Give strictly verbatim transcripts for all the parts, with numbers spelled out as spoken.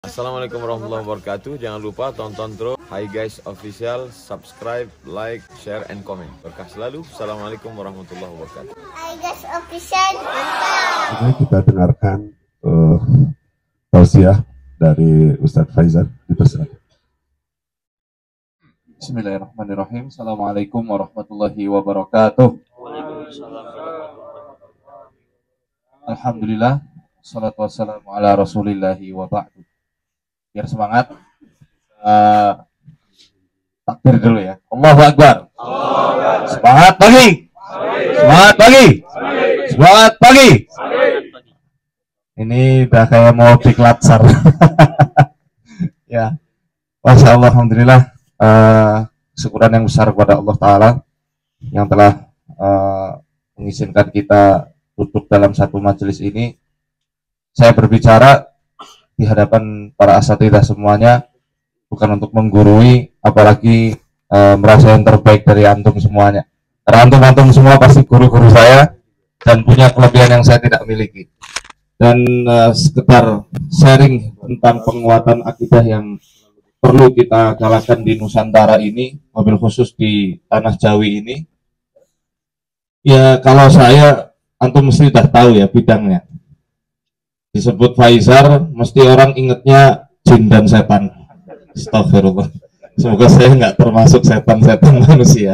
Assalamualaikum warahmatullahi wabarakatuh. Jangan lupa tonton terus Hi Guys Official, subscribe, like, share, and comment. Berkah selalu. Assalamualaikum warahmatullahi wabarakatuh. Hi Guys Official, mantap. Mari kita dengarkan uh, tausiah dari Ustadz Faizal. Dipersilakan. Bismillahirrahmanirrahim. Assalamualaikum warahmatullahi wabarakatuh. Alhamdulillah, salatu wassalamu ala rasulillahi wa ba'du. Biar semangat, uh, takbir dulu ya. Allahu Akbar. Semangat pagi. Semangat pagi. Semangat pagi. Ini udah kayak mau diklat sar. Ya, Masya Allah, alhamdulillah. Uh, syukuran yang besar kepada Allah Ta'ala yang telah uh, mengizinkan kita duduk dalam satu majelis ini. Saya berbicara di hadapan para asatidzah semuanya bukan untuk menggurui, apalagi uh, merasa yang terbaik dari antum semuanya. Karena antum-antum semua pasti guru-guru saya dan punya kelebihan yang saya tidak miliki. Dan uh, sekedar sharing tentang penguatan akidah yang perlu kita galakkan di Nusantara ini, mobil khusus di Tanah Jawi ini. Ya, kalau saya, antum mesti udah tahu ya bidangnya. Disebut Faizar, mesti orang ingetnya jin dan setan. Astagfirullah. Semoga saya nggak termasuk setan-setan manusia.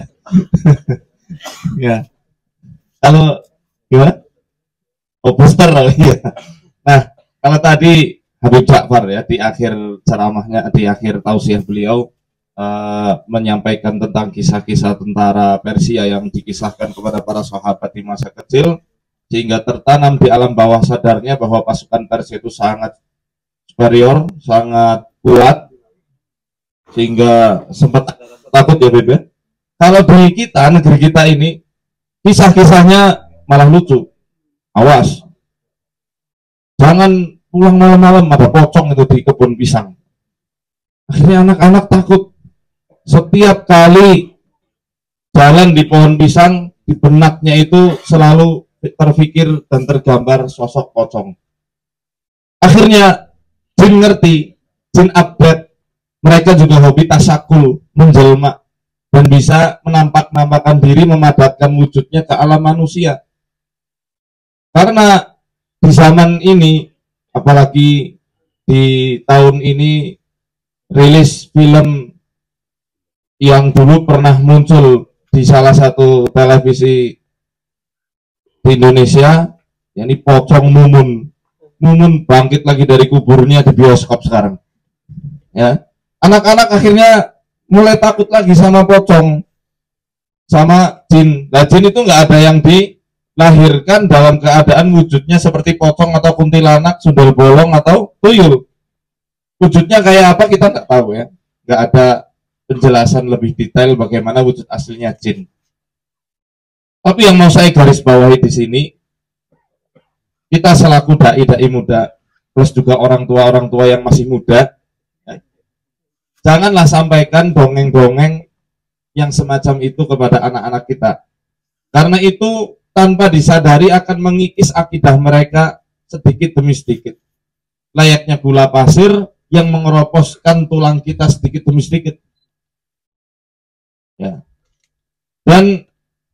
Ya. Kalau gimana? Oh, booster ya. Nah, kalau tadi Habib Ja'far ya di akhir ceramahnya, di akhir tausiah beliau uh, menyampaikan tentang kisah-kisah tentara Persia yang dikisahkan kepada para sahabat di masa kecil, sehingga tertanam di alam bawah sadarnya bahwa pasukan Persia itu sangat superior, sangat kuat, sehingga sempat takut ya Bebe. Kalau di kita, negeri kita ini, kisah-kisahnya malah lucu. Awas, jangan pulang malam-malam ada pocong itu di kebun pisang. Akhirnya anak-anak takut. Setiap kali jalan di pohon pisang, di benaknya itu selalu terfikir dan tergambar sosok pocong. Akhirnya jin ngerti, jin update, mereka juga hobi tasakul, menjelma, dan bisa menampak-nampakkan diri, memadatkan wujudnya ke alam manusia. Karena di zaman ini, apalagi di tahun ini rilis film yang dulu pernah muncul di salah satu televisi di Indonesia, yakni Pocong Mumun. Mumun bangkit lagi dari kuburnya di bioskop sekarang. Ya, anak-anak akhirnya mulai takut lagi sama pocong, sama jin. Nah, jin itu nggak ada yang dilahirkan dalam keadaan wujudnya seperti pocong atau kuntilanak, sundel bolong atau tuyul. Wujudnya kayak apa kita nggak tahu ya. Nggak ada penjelasan lebih detail bagaimana wujud aslinya jin. Tapi yang mau saya garis bawahi di sini, kita selaku dai-dai muda, plus juga orang tua-orang tua yang masih muda, ya, janganlah sampaikan dongeng-dongeng yang semacam itu kepada anak-anak kita. Karena itu tanpa disadari akan mengikis akidah mereka sedikit demi sedikit. Layaknya gula pasir yang mengeroposkan tulang kita sedikit demi sedikit. Ya. Dan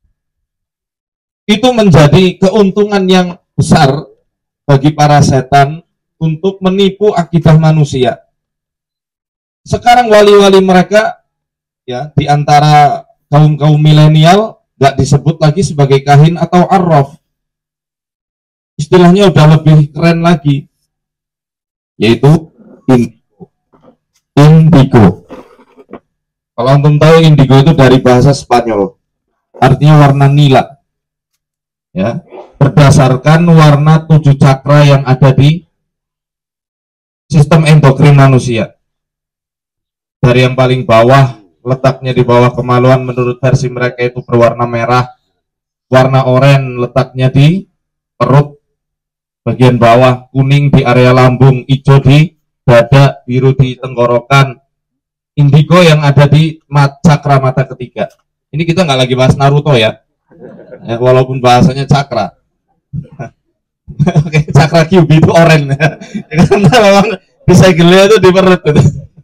itu menjadi keuntungan yang besar bagi para setan untuk menipu akidah manusia. Sekarang wali-wali mereka ya di antara kaum-kaum milenial gak disebut lagi sebagai kahin atau arraf. Istilahnya udah lebih keren lagi, yaitu indigo. Indigo. Kalau antum tahu indigo itu dari bahasa Spanyol, artinya warna nila. Ya, berdasarkan warna tujuh cakra yang ada di sistem endokrin manusia. Dari yang paling bawah, letaknya di bawah kemaluan menurut versi mereka itu berwarna merah, warna oranye letaknya di perut bagian bawah, kuning di area lambung, hijau di dada, biru di tenggorokan, indigo yang ada di mat, cakra mata ketiga. Ini kita nggak lagi bahas Naruto ya. Ya, walaupun bahasanya cakra. Oke, cakra Q B itu oranye. Karena memang disegelnya itu di perut gitu.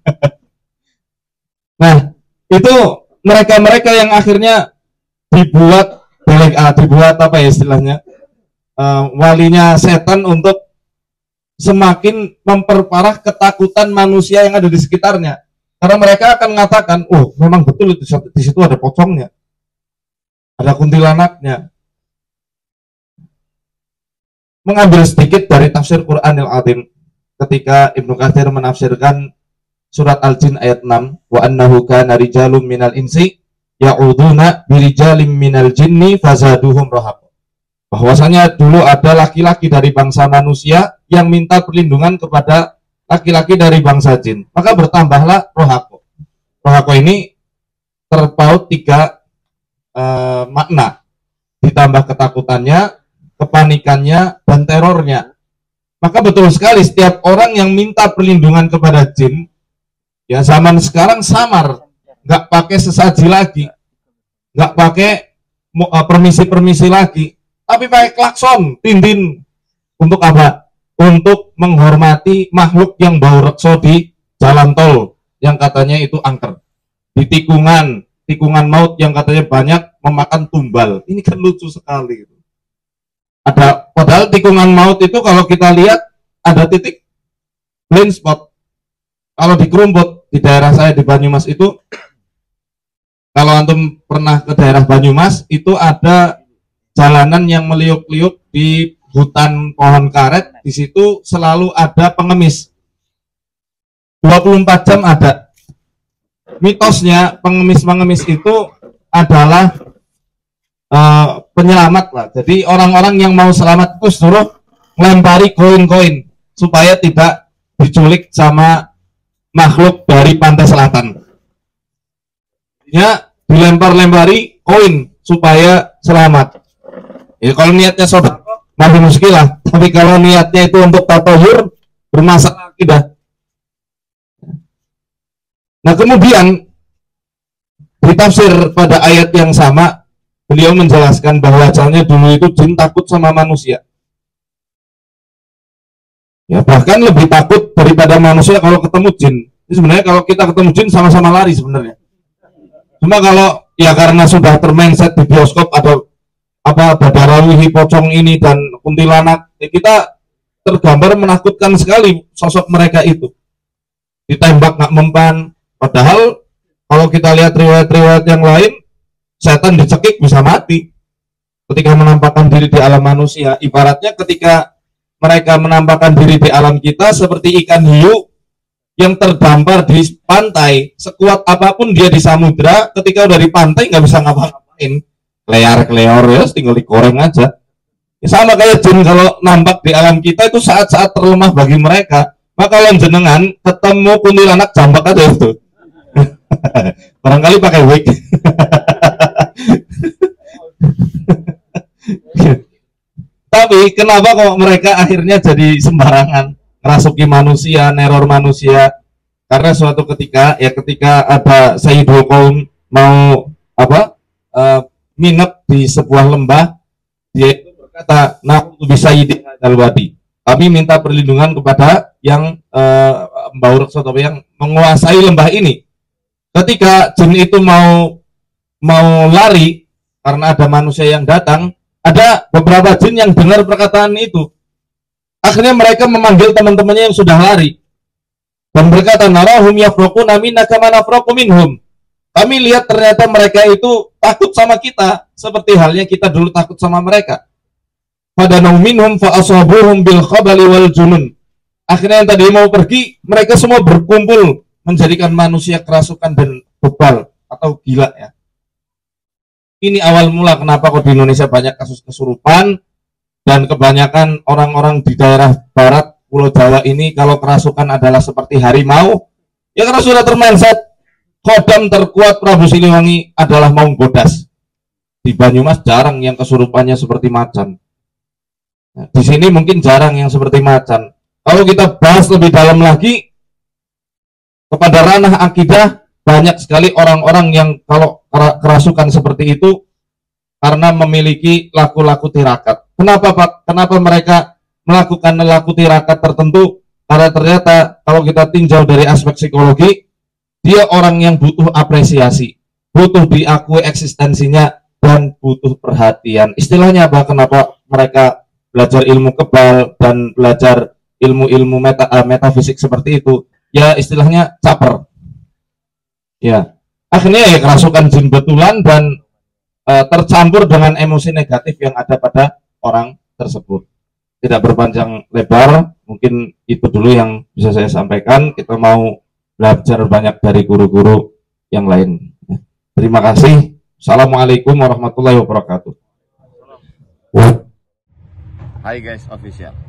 Nah, itu mereka-mereka yang akhirnya dibuat deleg, ah, dibuat apa ya istilahnya, uh, walinya setan untuk semakin memperparah ketakutan manusia yang ada di sekitarnya. Karena mereka akan mengatakan, oh memang betul itu di situ ada pocongnya, ada kuntilanaknya. Mengambil sedikit dari tafsir Quranil Azim ketika Ibnu Katsir menafsirkan surat Al-Jin ayat enam, wa annahu kana rijalun minal insi ya'uduna birijalim minal jinni fazaduhum rahaqa. Bahwasanya dulu ada laki-laki dari bangsa manusia yang minta perlindungan kepada laki-laki dari bangsa jin, maka bertambahlah rohako. Rohako ini terpaut tiga uh, makna, ditambah ketakutannya, kepanikannya, dan terornya. Maka betul sekali setiap orang yang minta perlindungan kepada jin, ya zaman sekarang samar, nggak pakai sesaji lagi, nggak pakai uh, permisi-permisi lagi, tapi pakai klakson, tindin. Untuk apa? Untuk menghormati makhluk yang bau rekso di jalan tol yang katanya itu angker, di tikungan tikungan maut yang katanya banyak memakan tumbal. Ini kan lucu sekali. Ada, padahal tikungan maut itu kalau kita lihat ada titik blind spot. Kalau di Kerumput di daerah saya di Banyumas itu, kalau antum pernah ke daerah Banyumas itu ada jalanan yang meliuk-liuk di hutan pohon karet, di situ selalu ada pengemis. dua puluh empat jam ada. Mitosnya pengemis-pengemis itu adalah uh, penyelamat lah. Jadi orang-orang yang mau selamat itu suruh melempari koin-koin supaya tidak diculik sama makhluk dari pantai selatan. Ya, dilempar-lempari koin supaya selamat. Ya kalau niatnya sobat masih muskilah, tapi kalau niatnya itu untuk tatayur, bermasalah akidah. Nah kemudian ditafsir pada ayat yang sama, beliau menjelaskan bahwa asalnya dulu itu jin takut sama manusia. Ya bahkan lebih takut daripada manusia kalau ketemu jin. Ini sebenarnya kalau kita ketemu jin sama-sama lari sebenarnya. Cuma kalau ya karena sudah termindset di bioskop ada apa badarawihi pocong ini dan kuntilanak, ya kita tergambar menakutkan sekali sosok mereka itu, ditembak nggak mempan. Padahal kalau kita lihat riwayat-riwayat yang lain, setan dicekik bisa mati ketika menampakkan diri di alam manusia. Ibaratnya ketika mereka menampakkan diri di alam kita seperti ikan hiu yang terdampar di pantai, sekuat apapun dia di samudra, ketika udah di pantai nggak bisa ngapa-ngapain, lear-leor ya, tinggal digoreng aja. Ya, sama kayak jin kalau nampak di alam kita itu saat-saat terlemah bagi mereka. Maka kalau jenengan ketemu kuntilanak jambak aja itu. Barangkali pakai wig. Tapi kenapa kok mereka akhirnya jadi sembarangan ngerasuki manusia, neror manusia? Karena suatu ketika ya ketika ada Sayyidul Qaum mau apa? Uh, minat di sebuah lembah, dia itu berkata, nah bisa ide dalwadi, kami minta perlindungan kepada yang uh, bau rekso atau yang menguasai lembah ini. Ketika jin itu mau mau lari karena ada manusia yang datang, ada beberapa jin yang dengar perkataan itu. Akhirnya mereka memanggil teman-temannya yang sudah lari dan berkata, narahum yafraquna minna kama nafraqu minhum. Kami lihat ternyata mereka itu takut sama kita seperti halnya kita dulu takut sama mereka. Fadanu minhum fa asabuhum bil khabali wal junun. Akhirnya yang tadi mau pergi, mereka semua berkumpul menjadikan manusia kerasukan dan bebal atau gila ya. Ini awal mula kenapa kok di Indonesia banyak kasus kesurupan dan kebanyakan orang-orang di daerah barat Pulau Jawa ini kalau kerasukan adalah seperti harimau. Ya karena sudah termindset. Khodam terkuat Prabu Siliwangi adalah Maung Bodas. Di Banyumas jarang yang kesurupannya seperti macan. Nah, di sini mungkin jarang yang seperti macan. Kalau kita bahas lebih dalam lagi kepada ranah akidah, banyak sekali orang-orang yang kalau kerasukan seperti itu karena memiliki laku-laku tirakat. Kenapa Pak? Kenapa mereka melakukan laku tirakat tertentu? Karena ternyata kalau kita tinjau dari aspek psikologi, dia orang yang butuh apresiasi, butuh diakui eksistensinya, dan butuh perhatian. Istilahnya apa? Kenapa mereka belajar ilmu kebal dan belajar ilmu-ilmu meta, uh, metafisik seperti itu? Ya istilahnya caper. Ya, akhirnya ya kerasukan jin betulan dan uh, tercampur dengan emosi negatif yang ada pada orang tersebut. Tidak berpanjang lebar, mungkin itu dulu yang bisa saya sampaikan. Kita mau belajar banyak dari guru-guru yang lain. Terima kasih. Assalamualaikum warahmatullahi wabarakatuh. Hi guys official.